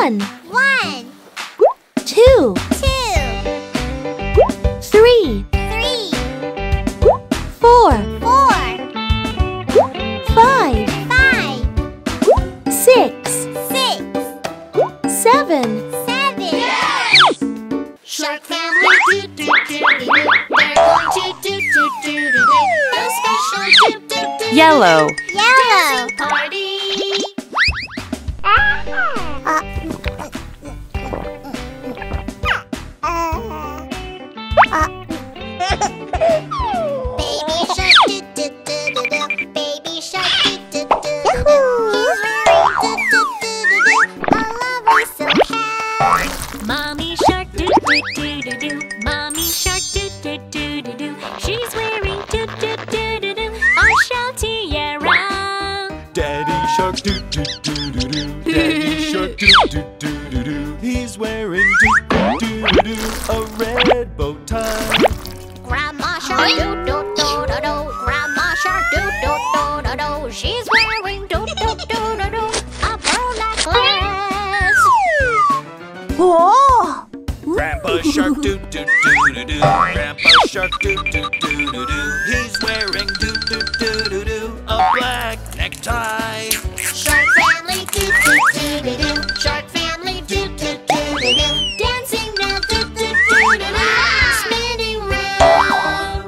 One. 1, 2. 2, 3. 3, 4. 4, 5. 5, 6. 6, 7. 7. Shark family, do do do do do. They're going to do do do do do. The special do do do. Yellow. Yellow party. Baby shark do do do do do. Baby shark do do do do do. He's wearing do do do do do. A lovely silk hat. Mommy shark do do do do do. Mommy shark do do do do do. She's wearing do do do do do. A shell tiara. Daddy shark do do do do do. Daddy shark do do do do do. He's wearing do do do do do. A red bow tie. Grandma shark do do do do do. Grandma shark do do do do do. She's wearing do do do do do. A pearl necklace. Whoa! Grandpa shark do do do do do. Grandpa shark do do do do do. He's wearing do do do do do. A black necktie. Shark family do do do do do. Shark family do do do do do. Dancing now do do do do do. Spinning round.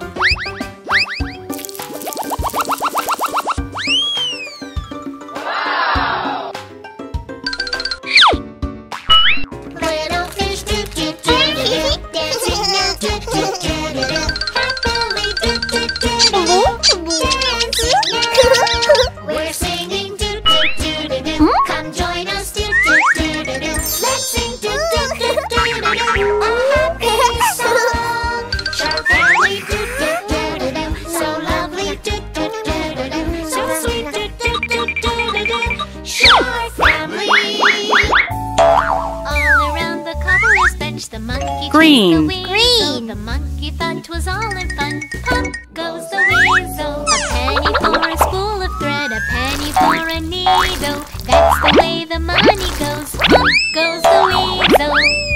Little fish do do do do do. Dancing now do do do do do. Happily do do do do do. Dancing now. We're singing do do do do do. Come join us do do do do do. Let's sing do do do do do do. A happy song. Shark family do do do do do. So lovely do do do do do. So sweet do do do do do do. Shark family. All around the cobbler's bench, the monkey Green. chased the weasel. The monkey thought 'twas all in fun. Pump goes the weasel. A penny for a spool of thread, a penny for a needle. That's the way the money goes. Pump goes the weasel.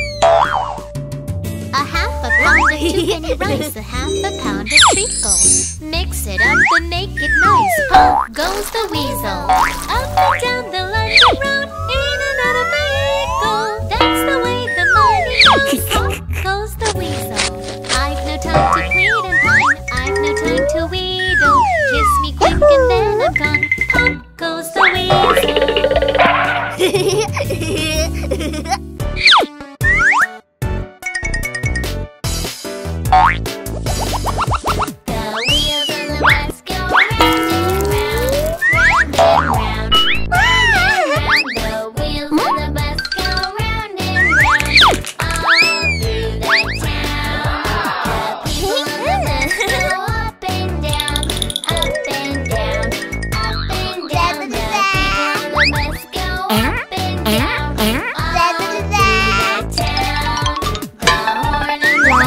A half a pound of two-penny rice, a half a pound of treacle. Mix it up and make it nice. Pump goes the weasel. Up and down the London road, in and out of vehicle. That's the way the money goes. Pump goes the weasel. I've no time to plead and pine. I've no time to wheedle. Kiss me quick and then I'm gone. Pump goes the weasel. The wheels on the bus go round and round, round and round, round and round. The wheels on the bus go round and round, all through the town. The people on the bus go up and down, up and down, up and down. The people on the bus go up and down, all through the town. The horn on the bus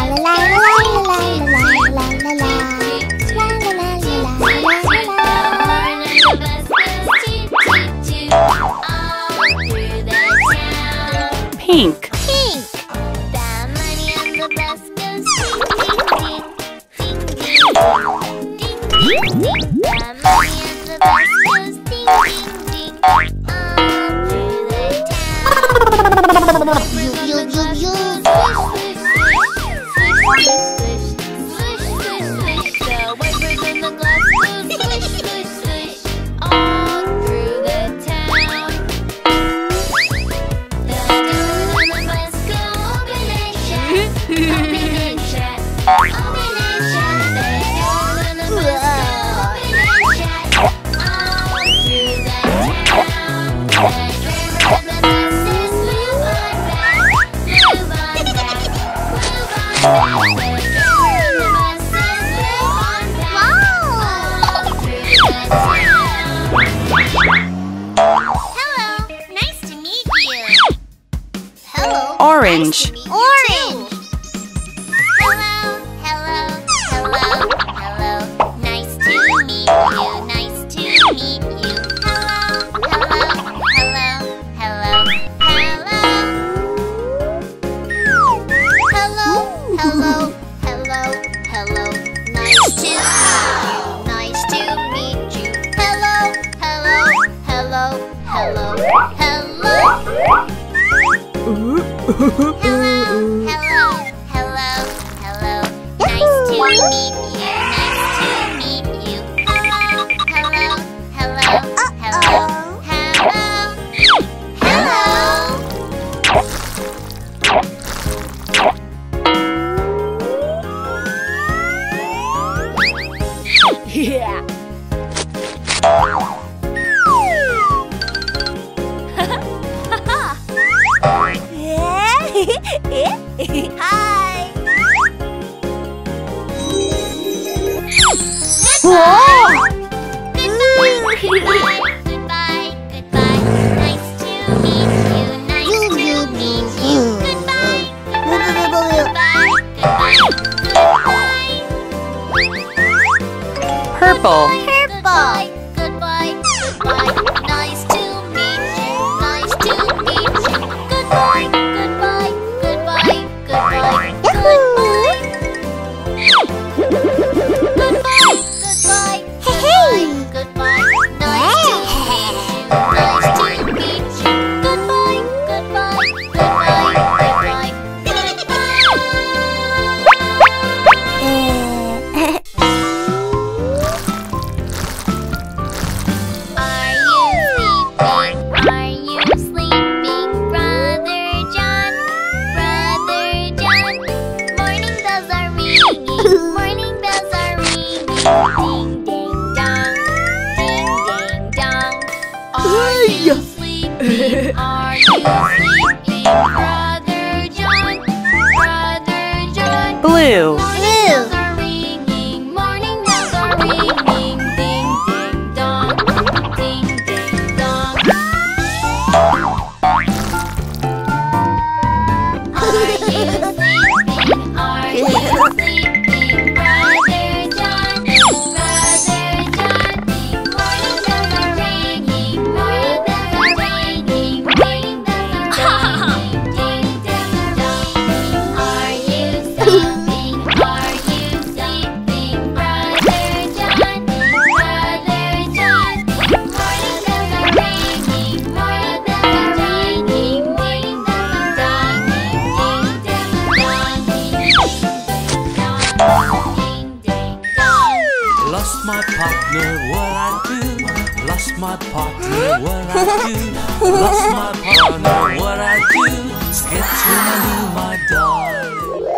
Pink. Pink. The money on the bus goes ding ding ding, ding ding ding ding ding. The money on the bus goes ding ding ding, all through the town. Swish, swish, swish, swish, swish, swish, swish, swish. The wipers on the glass go swish, swish, swish, all through the town. The doors on the bus go open and shut, open and shut, open and shut. The doors on the bus go open and shut, all through the town. The driver of the buses move on back, move on back, move on back. The driver of the buses move on back, all through the town. Hello, nice to meet you. Hello. Orange. Nice to meet you Orange. Too. Hello, hello, hello, hello. Nice to meet you. Nice to meet you. Hello, hello, hello, hello, hello. Hello, hello, hello, hello. Nice to meet you, nice to meet you. Hello, hello, hello, hello, hello, hello. Yeah. Hi. Whoa. Goodbye, goodbye, goodbye. Nice to meet you, nice to meet you. Goodbye, goodbye, goodbye, Purple. goodbye, goodbye, goodbye. Nice to meet you, nice to meet you. Goodbye, goodbye, goodbye, goodbye, goodbye. Goodbye, goodbye, goodbye. Nice to meet you, goodbye, goodbye, goodbye, Are you sleeping, Brother John? Brother John, morning bells are ringing, morning bells are ringing. Ding ding dong, ding ding dong. Are you sleeping? Are you sleeping, Brother John? Brother John. Blue. Morning bells are ringing, morning bells are ringing. Ding ding dong, ding ding dong. Are you sleeping, Brother John? Brother John. Morning bells are ringing, morning bells are ringing. Ding bells are ringing, ding ding dong. Are you sleeping? Are you sleeping, Brother John? Brother John. Morning bells are ringing, morning bells are ringing. Ding ding dong, ding ding dong, ding ding dong. Lost my partner, what I do? Lost my partner, what I do? Lost my partner, what I do? Sketching my darling.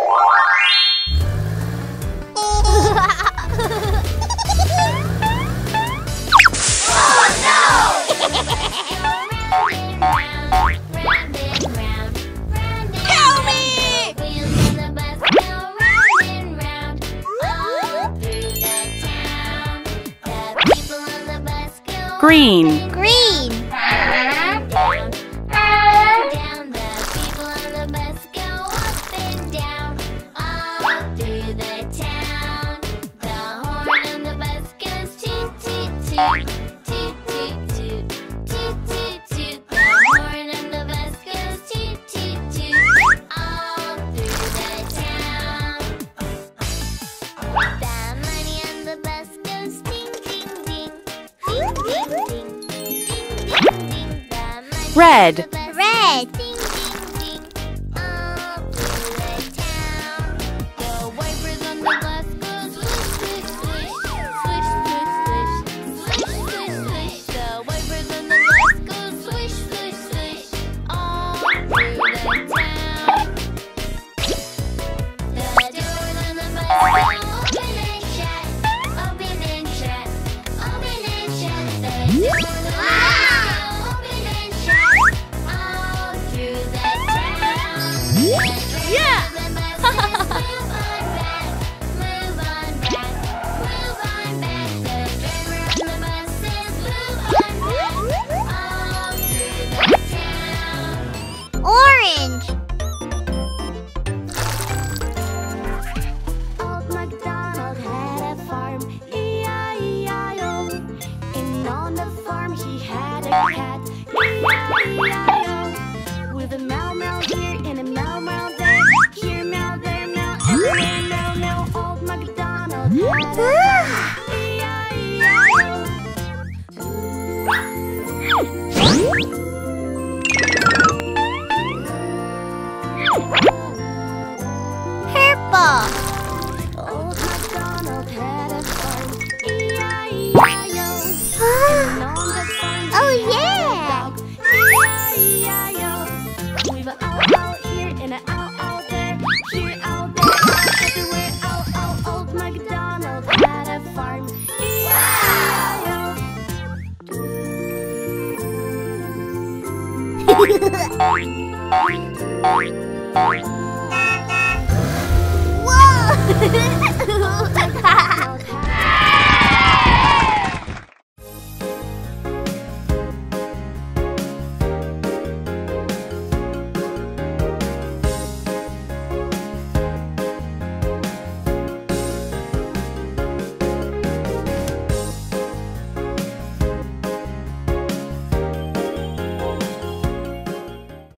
Help me! Wheels of the bus go round and round all through the town. The people on the bus go Green. Green. down, down. The people on the bus go up and down all through the town. The horn on the bus goes toot toot toot, toot toot toot, toot toot toot. The horn on the bus goes toot toot toot all through the town. The money on the bus goes ding ding ding, ding ding ding, ding ding ding. The money Red. on the bus Red. goes ding ding ding all through the town. The wipers on the bus go swish swish swish, swish swish swish, swish swish swish. The wipers on the bus go swish swish swish all through the town. The doors on the bus go open and shut, open and shut, open and shut. The doors on the bus go open and shut all Whoa!